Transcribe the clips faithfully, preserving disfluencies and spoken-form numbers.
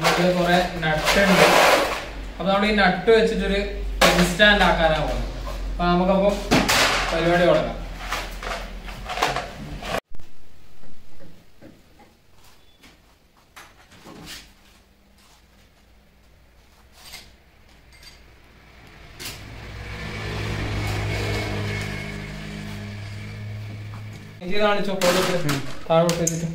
നമുക്ക് കുറെ നട്ടുണ്ട്. അപ്പൊ നമ്മൾ ഈ നട്ട് വെച്ചിട്ടൊരു പെൻസ്റ്റാൻഡ് ആക്കാനാണ് പോകുന്നത്. അപ്പൊ നമുക്കപ്പം പരിപാടി തുടങ്ങാം. ഇത് കാണിച്ചോ, താഴോട്ട് വെച്ചിട്ട്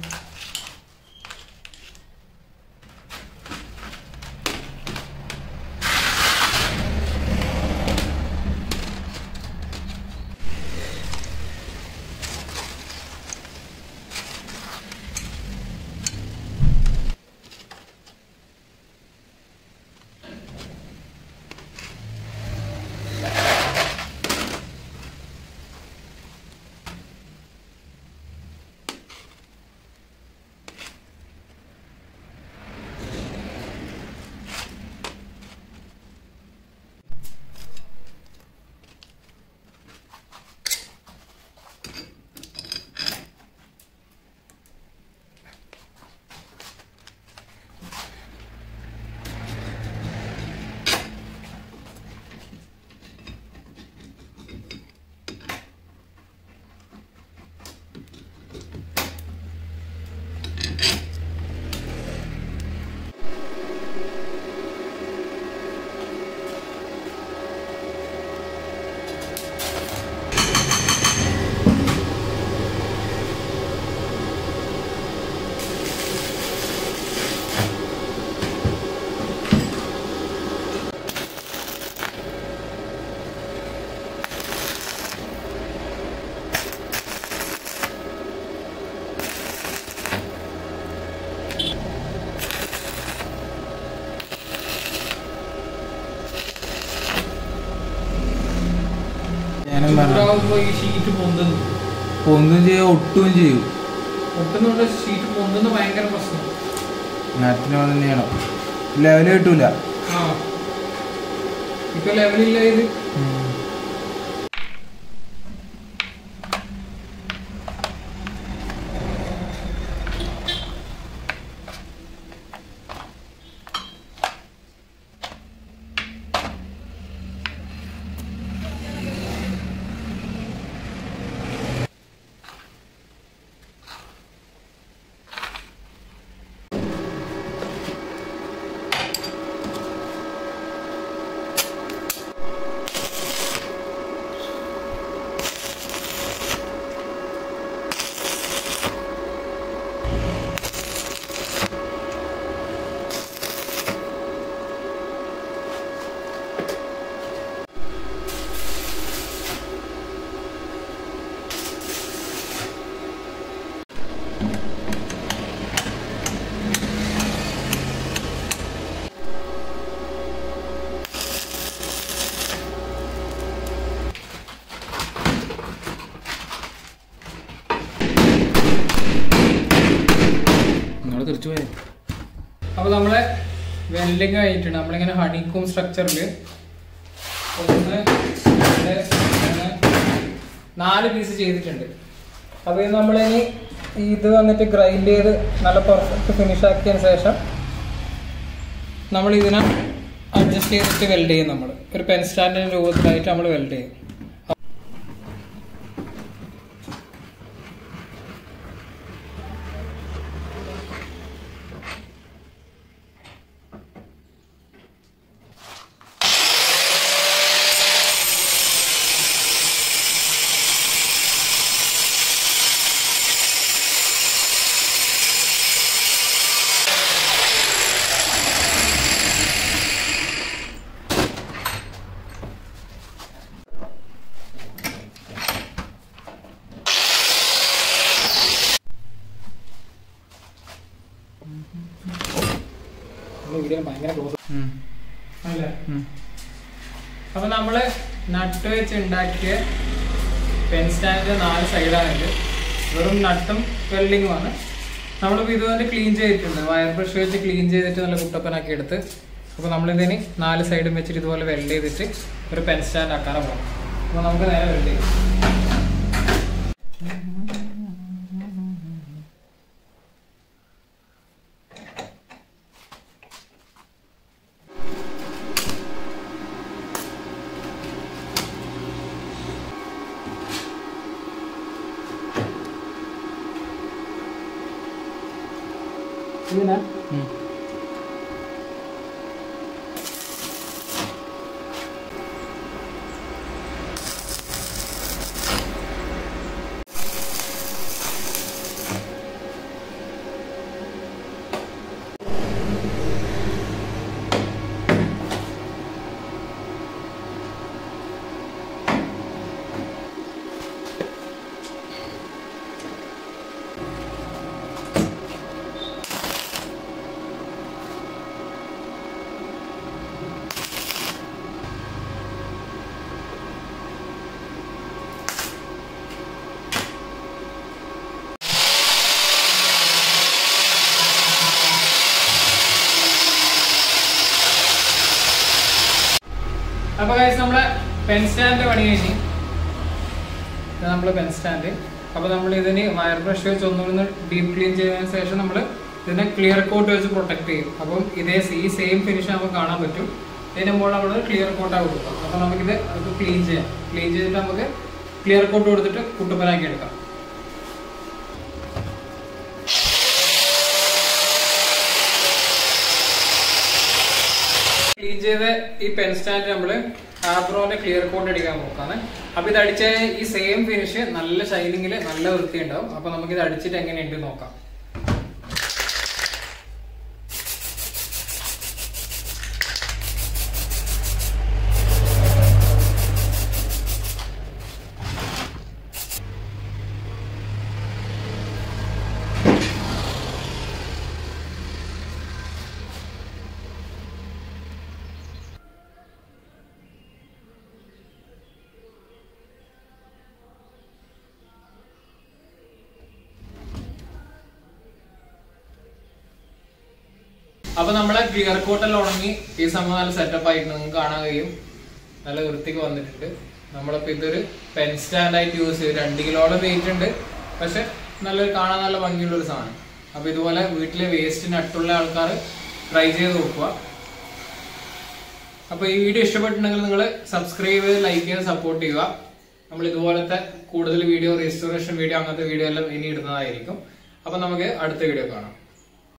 പൊന്തും ചെയ്യും, ഒട്ടും ചെയ്യും. ഒട്ടുന്നുണ്ട് ഷീറ്റ് പൊന്തുന്ന ഭയങ്കര പ്രശ്നം. നട്ടിന് തന്നെയാണോ ലെവല് കിട്ടൂല. ആ ഇപ്പൊ ലെവലില്ല ഇത്. അപ്പൊ നമ്മളെ വെൽഡിങ് കഴിഞ്ഞിട്ടുണ്ട്. നമ്മളിങ്ങനെ ഹണിക്കോം സ്ട്രക്ചറിൽ ഒന്ന് നാല് പീസ് ചെയ്തിട്ടുണ്ട്. അപ്പോൾ ഇത് നമ്മളിനി ഇത് വന്നിട്ട് ഗ്രൈൻഡ് ചെയ്ത് നല്ല പെർഫെക്റ്റ് ഫിനിഷ് ആക്കിയതിന് ശേഷം നമ്മൾ ഇതിനെ അഡ്ജസ്റ്റ് ചെയ്തിട്ട് വെൽഡ് ചെയ്യും. നമ്മൾ ഒരു പെൻ സ്റ്റാൻഡിൻ്റെ രൂപത്തിലായിട്ട് നമ്മൾ വെൽഡ് ചെയ്യും. അപ്പൊ നമ്മള് നട്ട് വെച്ച് ഉണ്ടാക്കിയ പെൻ സ്റ്റാൻഡിന്റെ നാല് സൈഡാണിത്. വെറും നട്ടും വെൽഡിങ്ങുമാണ്. നമ്മളിപ്പോൾ ഇതുപോലെ ക്ലീൻ ചെയ്തിട്ടുണ്ട്. വയർ ബ്രഷ് വെച്ച് ക്ലീൻ ചെയ്തിട്ട് നല്ല കുട്ടപ്പനാക്കി എടുത്ത് അപ്പോൾ നമ്മളിതിന് നാല് സൈഡും വെച്ചിട്ട് ഇതുപോലെ വെൽഡ് ചെയ്തിട്ട് ഒരു പെൻ സ്റ്റാൻഡ് ആക്കാനാണ് പോകും. അപ്പോൾ നമുക്ക് നേരെ വെൽഡ് ചെയ്യാം. ഇതിനാ അപ്പോൾ ഗൈസ് നമ്മളെ പെൻ സ്റ്റാൻഡ് പണി കഴിഞ്ഞ് ഇത് നമ്മളെ പെൻ സ്റ്റാൻഡ്. അപ്പോൾ നമ്മൾ ഇതിന് വയർ ബ്രഷ് വെച്ച് ഒന്നുകൂടി ഡീപ്പ് ക്ലീൻ ചെയ്തതിന് ശേഷം നമ്മൾ ഇതിനെ ക്ലിയർ കോട്ട് വെച്ച് പ്രൊട്ടക്ട് ചെയ്യും. അപ്പം ഇതേ ഈ സെയിം ഫിനിഷ് നമുക്ക് കാണാൻ പറ്റും. ഇതിന് മുകളിൽ നമ്മൾ ക്ലിയർ കോട്ടാണ് കൊടുക്കാം. അപ്പോൾ നമുക്കിത് അത് ക്ലീൻ ചെയ്യാം. ക്ലീൻ ചെയ്തിട്ട് നമുക്ക് ക്ലിയർ കോട്ട് കൊടുത്തിട്ട് കുട്ടുപ്പനാക്കി എടുക്കാം. ക്ലീൻ ചെയ്ത ഈ പെൻ സ്റ്റാൻഡ് നമ്മള് ആബ്രോന്റെ ക്ലിയർ കോട്ട് അടിക്കാൻ നോക്കാണ്. അപ്പൊ ഇത് അടിച്ച ഈ സെയിം ഫിനിഷ് നല്ല ഷൈനിങ്ങില് നല്ല വൃത്തി ഉണ്ടാവും. അപ്പൊ നമുക്ക് ഇത് അടിച്ചിട്ട് എങ്ങനെയുണ്ട് നോക്കാം. അപ്പൊ നമ്മളെ ക്ലിയർ കോട്ടെല്ലാം ഉണങ്ങി ഈ സംഭവം നല്ല സെറ്റപ്പ് ആയിട്ട് നിങ്ങൾക്ക് കാണാൻ കഴിയും. നല്ല വൃത്തിക്ക് വന്നിട്ടുണ്ട്. നമ്മളിപ്പോ ഇതൊരു പെൻ സ്റ്റാൻഡ് ആയിട്ട് യൂസ് ചെയ്ത് രണ്ട് കിലോളം വെയിറ്റ് ഉണ്ട്. പക്ഷെ നല്ലൊരു കാണാൻ നല്ല ഭംഗിയുള്ള ഒരു സാധനം. അപ്പൊ ഇതുപോലെ വീട്ടിലെ വേസ്റ്റ് നട്ടുള്ള ആൾക്കാർ ട്രൈ ചെയ്ത് നോക്കുക. അപ്പൊ ഈ വീഡിയോ ഇഷ്ടപ്പെട്ടിട്ടുണ്ടെങ്കിൽ നിങ്ങൾ സബ്സ്ക്രൈബ് ചെയ്ത് ലൈക്ക് ചെയ്ത് സപ്പോർട്ട് ചെയ്യുക. നമ്മൾ ഇതുപോലത്തെ കൂടുതൽ വീഡിയോ റെസ്റ്റോറേഷൻ വീഡിയോ അങ്ങനത്തെ വീഡിയോ എല്ലാം ഇനി ഇടുന്നതായിരിക്കും. അപ്പൊ നമുക്ക് അടുത്ത വീഡിയോ കാണാം.